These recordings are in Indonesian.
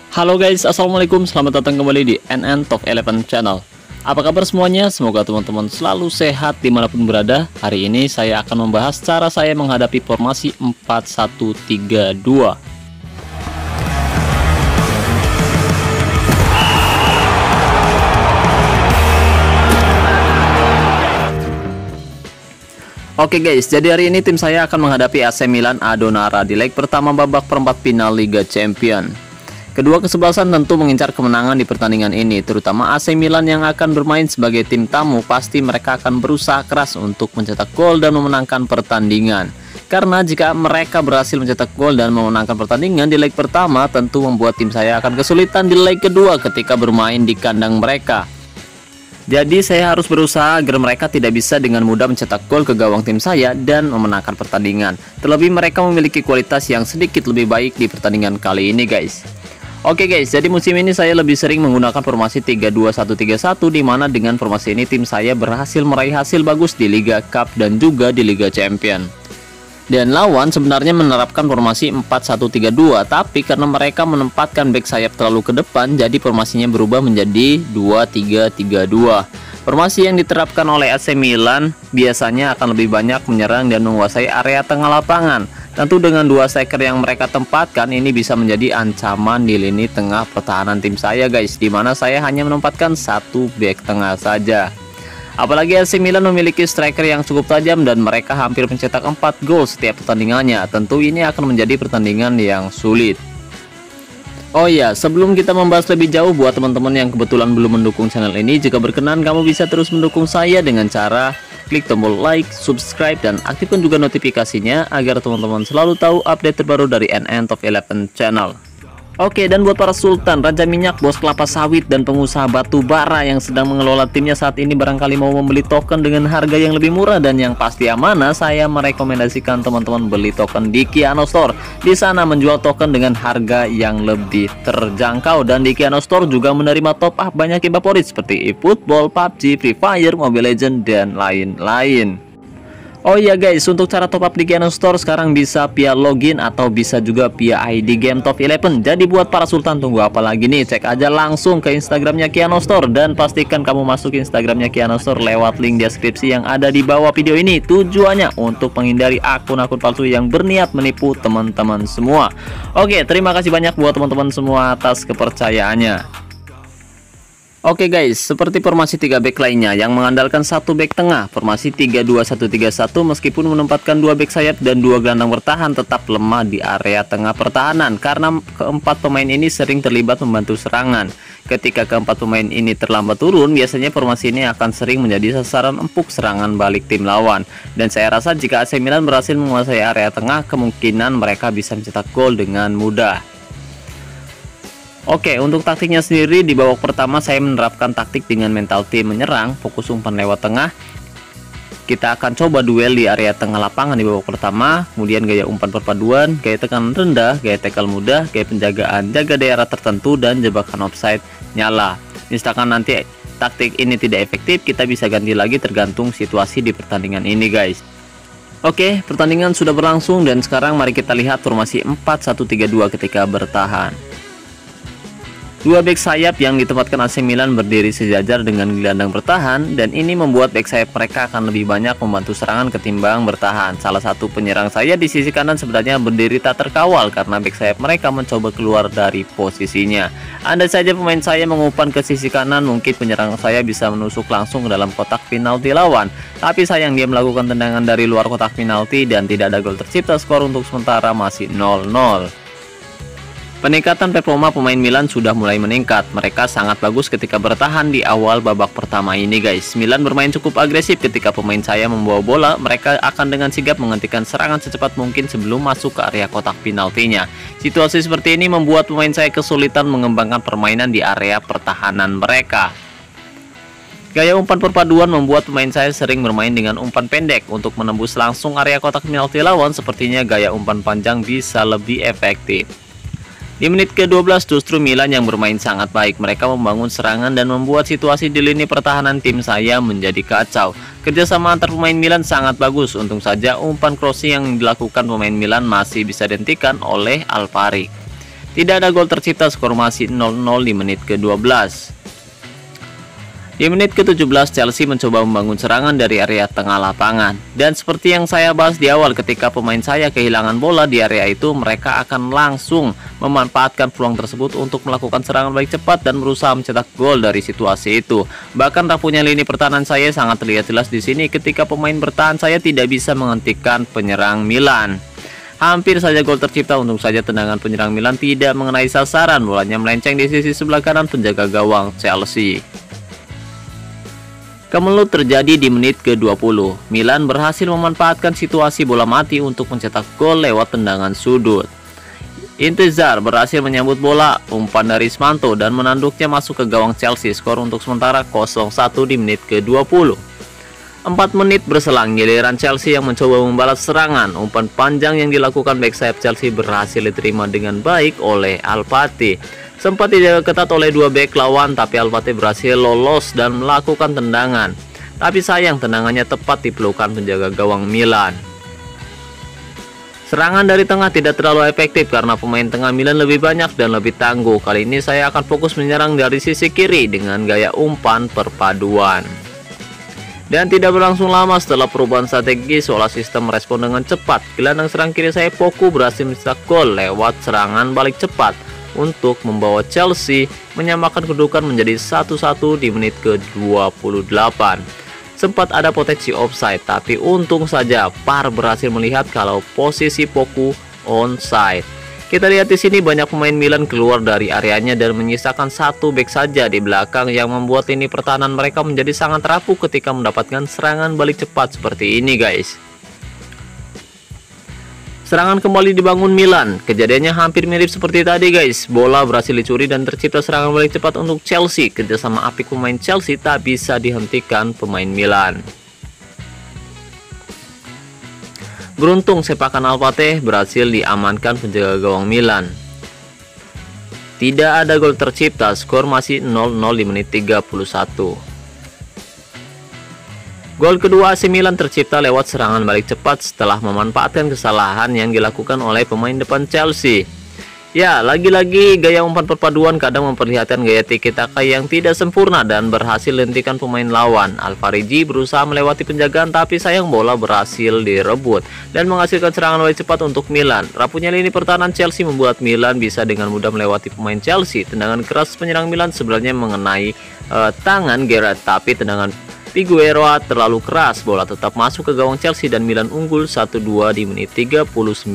Halo guys, assalamualaikum, selamat datang kembali di NN Top 11 Channel. Apa kabar semuanya? Semoga teman-teman selalu sehat dimanapun berada. Hari ini saya akan membahas cara saya menghadapi formasi 4-1-3-2. Oke guys, jadi hari ini tim saya akan menghadapi AC Milan Adonara di leg pertama babak perempat final Liga Champions. Kedua kesebelasan tentu mengincar kemenangan di pertandingan ini, terutama AC Milan yang akan bermain sebagai tim tamu. Pasti mereka akan berusaha keras untuk mencetak gol dan memenangkan pertandingan. Karena jika mereka berhasil mencetak gol dan memenangkan pertandingan di leg pertama, tentu membuat tim saya akan kesulitan di leg kedua ketika bermain di kandang mereka. Jadi saya harus berusaha agar mereka tidak bisa dengan mudah mencetak gol ke gawang tim saya dan memenangkan pertandingan. Terlebih mereka memiliki kualitas yang sedikit lebih baik di pertandingan kali ini guys. Oke guys, jadi musim ini saya lebih sering menggunakan formasi 3-2-1-3-1, di mana dengan formasi ini tim saya berhasil meraih hasil bagus di Liga Cup dan juga di Liga Champion. Dan lawan sebenarnya menerapkan formasi 4-1-3-2, tapi karena mereka menempatkan back sayap terlalu ke depan, jadi formasinya berubah menjadi 2-3-3-2. Formasi yang diterapkan oleh AC Milan biasanya akan lebih banyak menyerang dan menguasai area tengah lapangan. Tentu dengan dua striker yang mereka tempatkan, ini bisa menjadi ancaman di lini tengah pertahanan tim saya guys, dimana saya hanya menempatkan satu back tengah saja. Apalagi AC Milan memiliki striker yang cukup tajam dan mereka hampir mencetak 4 gol setiap pertandingannya. Tentu ini akan menjadi pertandingan yang sulit. Oh ya, sebelum kita membahas lebih jauh, buat teman-teman yang kebetulan belum mendukung channel ini, jika berkenan kamu bisa terus mendukung saya dengan cara klik tombol like, subscribe, dan aktifkan juga notifikasinya agar teman-teman selalu tahu update terbaru dari NN Top 11 Channel. Oke, dan buat para sultan, raja minyak, bos kelapa sawit, dan pengusaha batu bara yang sedang mengelola timnya saat ini, barangkali mau membeli token dengan harga yang lebih murah dan yang pasti amanah, saya merekomendasikan teman-teman beli token di Kiano Store. Di sana menjual token dengan harga yang lebih terjangkau, dan di Kiano Store juga menerima top up banyak game favorit seperti eFootball, PUBG, Free Fire, Mobile Legends, dan lain-lain. Oh iya guys, untuk cara top up di Kiano Store sekarang bisa via login atau bisa juga via ID game Top 11. Jadi buat para sultan, tunggu apa lagi nih? Cek aja langsung ke Instagramnya Kiano Store dan pastikan kamu masuk Instagramnya Kiano Store lewat link deskripsi yang ada di bawah video ini. Tujuannya untuk menghindari akun-akun palsu yang berniat menipu teman-teman semua. Oke, terima kasih banyak buat teman-teman semua atas kepercayaannya. Oke guys, seperti formasi 3 back lainnya yang mengandalkan satu back tengah, formasi 3-2-1-3-1 meskipun menempatkan 2 back sayap dan 2 gelandang bertahan tetap lemah di area tengah pertahanan karena keempat pemain ini sering terlibat membantu serangan. Ketika keempat pemain ini terlambat turun, biasanya formasi ini akan sering menjadi sasaran empuk serangan balik tim lawan. Dan saya rasa jika AC Milan berhasil menguasai area tengah, kemungkinan mereka bisa mencetak gol dengan mudah. Oke, untuk taktiknya sendiri di babak pertama saya menerapkan taktik dengan mental tim menyerang, fokus umpan lewat tengah. Kita akan coba duel di area tengah lapangan di babak pertama, kemudian gaya umpan perpaduan, gaya tekanan rendah, gaya tackle mudah, gaya penjagaan, jaga daerah tertentu, dan jebakan offside nyala. Misalkan nanti taktik ini tidak efektif, kita bisa ganti lagi tergantung situasi di pertandingan ini guys. Oke, pertandingan sudah berlangsung dan sekarang mari kita lihat formasi 4-1-3-2 ketika bertahan. 2 back sayap yang ditempatkan AC Milan berdiri sejajar dengan gelandang bertahan, dan ini membuat back sayap mereka akan lebih banyak membantu serangan ketimbang bertahan. Salah satu penyerang saya di sisi kanan sebenarnya berdiri tak terkawal karena back sayap mereka mencoba keluar dari posisinya. Andai saja pemain saya mengumpan ke sisi kanan, mungkin penyerang saya bisa menusuk langsung ke dalam kotak penalti lawan. Tapi sayang dia melakukan tendangan dari luar kotak penalti dan tidak ada gol tercipta. Skor untuk sementara masih 0-0. Peningkatan performa pemain Milan sudah mulai meningkat. Mereka sangat bagus ketika bertahan di awal babak pertama ini guys. Milan bermain cukup agresif ketika pemain saya membawa bola. Mereka akan dengan sigap menghentikan serangan secepat mungkin sebelum masuk ke area kotak penaltinya. Situasi seperti ini membuat pemain saya kesulitan mengembangkan permainan di area pertahanan mereka. Gaya umpan perpaduan membuat pemain saya sering bermain dengan umpan pendek untuk menembus langsung area kotak penalti lawan. Sepertinya gaya umpan panjang bisa lebih efektif. Di menit ke-12 justru Milan yang bermain sangat baik. Mereka membangun serangan dan membuat situasi di lini pertahanan tim saya menjadi kacau. Kerjasama antar pemain Milan sangat bagus. Untung saja umpan crossing yang dilakukan pemain Milan masih bisa dihentikan oleh Alvari. Tidak ada gol tercipta, skor masih 0-0 di menit ke-12. Di menit ke-17 Chelsea mencoba membangun serangan dari area tengah lapangan. Dan seperti yang saya bahas di awal, ketika pemain saya kehilangan bola di area itu, mereka akan langsung memanfaatkan peluang tersebut untuk melakukan serangan balik cepat dan berusaha mencetak gol dari situasi itu. Bahkan rapuhnya lini pertahanan saya sangat terlihat jelas di sini ketika pemain bertahan saya tidak bisa menghentikan penyerang Milan. Hampir saja gol tercipta, untung saja tendangan penyerang Milan tidak mengenai sasaran, bolanya melenceng di sisi sebelah kanan penjaga gawang Chelsea. Kemelut terjadi di menit ke-20. Milan berhasil memanfaatkan situasi bola mati untuk mencetak gol lewat tendangan sudut. Intezar berhasil menyambut bola umpan dari Smanto dan menanduknya masuk ke gawang Chelsea. Skor untuk sementara 0-1 di menit ke-20. 4 menit berselang, giliran Chelsea yang mencoba membalas serangan. Umpan panjang yang dilakukan back sayap Chelsea berhasil diterima dengan baik oleh Alpati. Sempat dijaga ketat oleh dua bek lawan, tapi Alpati berhasil lolos dan melakukan tendangan. Tapi sayang, tendangannya tepat di pelukan penjaga gawang Milan. Serangan dari tengah tidak terlalu efektif karena pemain tengah Milan lebih banyak dan lebih tangguh. Kali ini saya akan fokus menyerang dari sisi kiri dengan gaya umpan perpaduan. Dan tidak berlangsung lama setelah perubahan strategi seolah sistem merespon dengan cepat. Gelandang serang kiri saya Poku berhasil mencetak gol lewat serangan balik cepat untuk membawa Chelsea menyamakan kedudukan menjadi 1-1 di menit ke-28. Sempat ada potensi offside, tapi untung saja VAR berhasil melihat kalau posisi Poku onside. Kita lihat di sini banyak pemain Milan keluar dari areanya dan menyisakan satu bek saja di belakang yang membuat lini pertahanan mereka menjadi sangat rapuh ketika mendapatkan serangan balik cepat seperti ini, guys. Serangan kembali dibangun Milan. Kejadiannya hampir mirip seperti tadi, guys. Bola berhasil dicuri dan tercipta serangan balik cepat untuk Chelsea. Kerjasama apik pemain Chelsea tak bisa dihentikan pemain Milan. Beruntung sepakan Alpate berhasil diamankan penjaga gawang Milan. Tidak ada gol tercipta, skor masih 0-0 di menit 31. Gol kedua AC Milan tercipta lewat serangan balik cepat setelah memanfaatkan kesalahan yang dilakukan oleh pemain depan Chelsea. Ya, lagi-lagi gaya umpan perpaduan kadang memperlihatkan gaya tiki-taka yang tidak sempurna dan berhasil hentikan pemain lawan. Alfariji berusaha melewati penjagaan tapi sayang bola berhasil direbut dan menghasilkan serangan balik cepat untuk Milan. Rapuhnya lini pertahanan Chelsea membuat Milan bisa dengan mudah melewati pemain Chelsea. Tendangan keras penyerang Milan sebenarnya mengenai tangan Gerrard, tapi tendangan Figueroa terlalu keras, bola tetap masuk ke gawang Chelsea dan Milan unggul 1-2 di menit 39.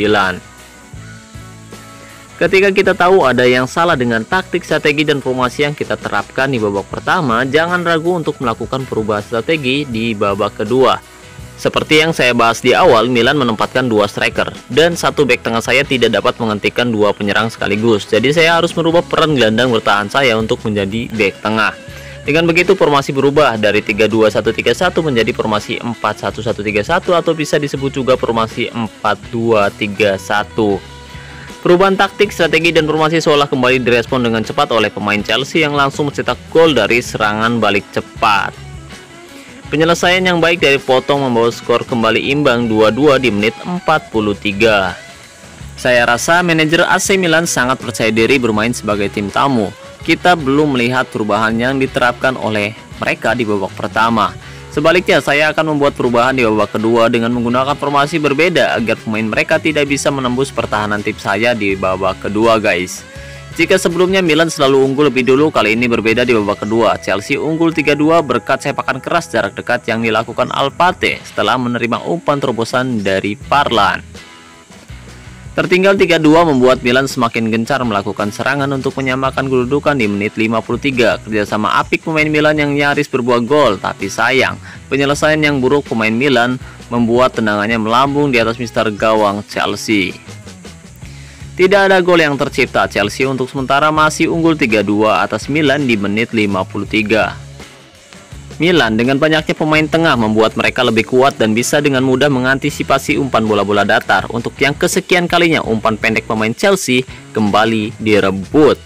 Ketika kita tahu ada yang salah dengan taktik, strategi, dan formasi yang kita terapkan di babak pertama, jangan ragu untuk melakukan perubahan strategi di babak kedua. Seperti yang saya bahas di awal, Milan menempatkan dua striker dan satu bek tengah saya tidak dapat menghentikan dua penyerang sekaligus. Jadi saya harus merubah peran gelandang bertahan saya untuk menjadi bek tengah. Dengan begitu formasi berubah dari 3-2-1-3-1 menjadi formasi 4-1-1-3-1 atau bisa disebut juga formasi 4-2-3-1. Perubahan taktik, strategi, dan formasi seolah kembali direspon dengan cepat oleh pemain Chelsea yang langsung mencetak gol dari serangan balik cepat. Penyelesaian yang baik dari Potong membawa skor kembali imbang 2-2 di menit 43. Saya rasa manajer AC Milan sangat percaya diri bermain sebagai tim tamu. Kita belum melihat perubahan yang diterapkan oleh mereka di babak pertama. Sebaliknya, saya akan membuat perubahan di babak kedua dengan menggunakan formasi berbeda agar pemain mereka tidak bisa menembus pertahanan tim saya di babak kedua, guys. Jika sebelumnya Milan selalu unggul lebih dulu, kali ini berbeda di babak kedua. Chelsea unggul 3-2 berkat sepakan keras jarak dekat yang dilakukan Alpate setelah menerima umpan terobosan dari Varane. Tertinggal 3-2 membuat Milan semakin gencar melakukan serangan untuk menyamakan kedudukan di menit 53. Kerjasama apik pemain Milan yang nyaris berbuah gol, tapi sayang, penyelesaian yang buruk pemain Milan membuat tendangannya melambung di atas mister gawang Chelsea. Tidak ada gol yang tercipta, Chelsea untuk sementara masih unggul 3-2 atas Milan di menit 53. Milan dengan banyaknya pemain tengah membuat mereka lebih kuat dan bisa dengan mudah mengantisipasi umpan bola-bola datar. Untuk yang kesekian kalinya umpan pendek pemain Chelsea kembali direbut.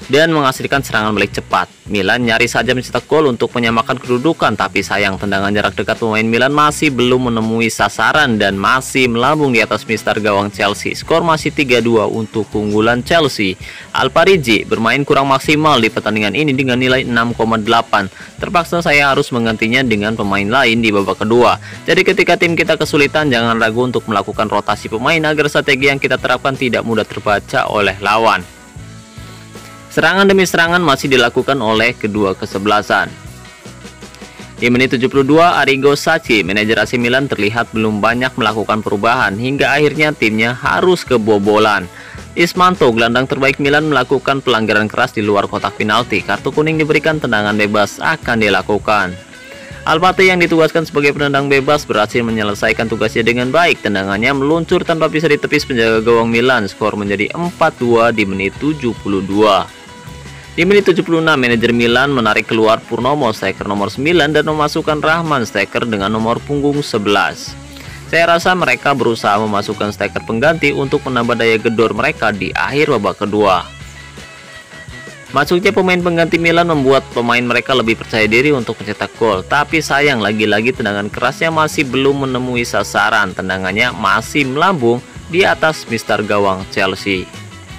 dan menghasilkan serangan balik cepat. Milan nyaris saja mencetak gol untuk menyamakan kedudukan, tapi sayang tendangan jarak dekat pemain Milan masih belum menemui sasaran dan masih melambung di atas mister gawang Chelsea. Skor masih 3-2 untuk keunggulan Chelsea. Al-Parigi bermain kurang maksimal di pertandingan ini dengan nilai 6,8. Terpaksa saya harus menggantinya dengan pemain lain di babak kedua. Jadi ketika tim kita kesulitan, jangan ragu untuk melakukan rotasi pemain agar strategi yang kita terapkan tidak mudah terbaca oleh lawan. Serangan demi serangan masih dilakukan oleh kedua kesebelasan. Di menit 72, Arrigo Sacchi, manajer AC Milan, terlihat belum banyak melakukan perubahan hingga akhirnya timnya harus kebobolan. Ismanto, gelandang terbaik Milan, melakukan pelanggaran keras di luar kotak penalti. Kartu kuning diberikan, tendangan bebas akan dilakukan. Alpate yang ditugaskan sebagai penendang bebas berhasil menyelesaikan tugasnya dengan baik. Tendangannya meluncur tanpa bisa ditepis penjaga gawang Milan. Skor menjadi 4-2 di menit 72. Di menit 76, manajer Milan menarik keluar Purnomo, striker nomor 9, dan memasukkan Rahman, striker dengan nomor punggung 11. Saya rasa mereka berusaha memasukkan striker pengganti untuk menambah daya gedor mereka di akhir babak kedua. Masuknya pemain pengganti Milan membuat pemain mereka lebih percaya diri untuk mencetak gol. Tapi sayang, lagi-lagi tendangan kerasnya masih belum menemui sasaran. Tendangannya masih melambung di atas mister gawang Chelsea.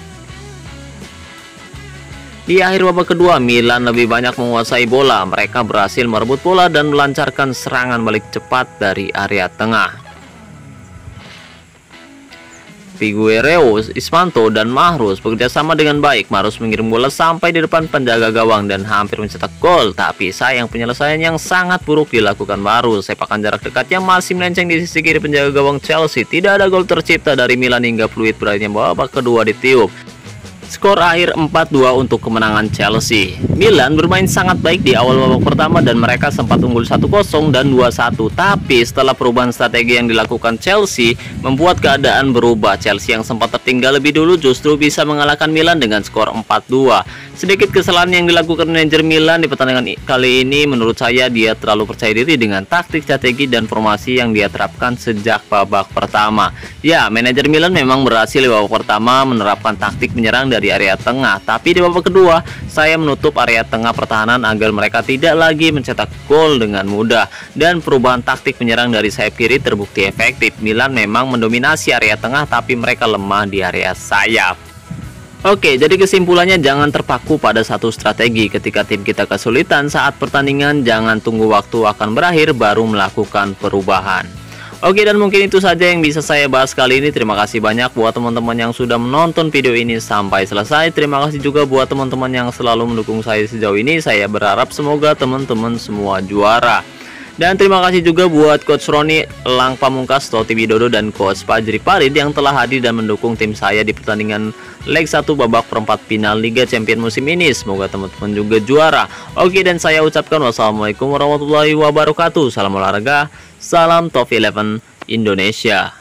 Di akhir babak kedua, Milan lebih banyak menguasai bola. Mereka berhasil merebut bola dan melancarkan serangan balik cepat dari area tengah. Figueiredo, Ismanto, dan Mahrez bekerjasama dengan baik. Mahrez mengirim bola sampai di depan penjaga gawang dan hampir mencetak gol. Tapi sayang, penyelesaian yang sangat buruk dilakukan Mahrez. Sepakan jarak dekat yang masih melenceng di sisi kiri penjaga gawang Chelsea. Tidak ada gol tercipta dari Milan hingga fluid berakhirnya babak kedua ditiup. Skor akhir 4-2 untuk kemenangan Chelsea. Milan bermain sangat baik di awal babak pertama dan mereka sempat unggul 1-0 dan 2-1. Tapi setelah perubahan strategi yang dilakukan Chelsea membuat keadaan berubah. Chelsea yang sempat tertinggal lebih dulu justru bisa mengalahkan Milan dengan skor 4-2. Sedikit kesalahan yang dilakukan manajer Milan di pertandingan kali ini, menurut saya dia terlalu percaya diri dengan taktik, strategi, dan formasi yang dia terapkan sejak babak pertama. Ya, manajer Milan memang berhasil di babak pertama menerapkan taktik menyerang dari area tengah, tapi di babak kedua saya menutup area tengah pertahanan agar mereka tidak lagi mencetak gol dengan mudah, dan perubahan taktik menyerang dari sayap kiri terbukti efektif. Milan memang mendominasi area tengah tapi mereka lemah di area sayap. Oke, jadi kesimpulannya jangan terpaku pada satu strategi. Ketika tim kita kesulitan saat pertandingan, jangan tunggu waktu akan berakhir baru melakukan perubahan. Oke, dan mungkin itu saja yang bisa saya bahas kali ini. Terima kasih banyak buat teman-teman yang sudah menonton video ini sampai selesai. Terima kasih juga buat teman-teman yang selalu mendukung saya sejauh ini. Saya berharap semoga teman-teman semua juara. Dan terima kasih juga buat Coach Roni Elang Pamungkas, Totti Widodo, dan Coach Fajri Farid yang telah hadir dan mendukung tim saya di pertandingan leg 1 babak perempat final Liga Champions musim ini. Semoga teman-teman juga juara. Oke, dan saya ucapkan wassalamualaikum warahmatullahi wabarakatuh. Salam olahraga, salam Top 11 Indonesia.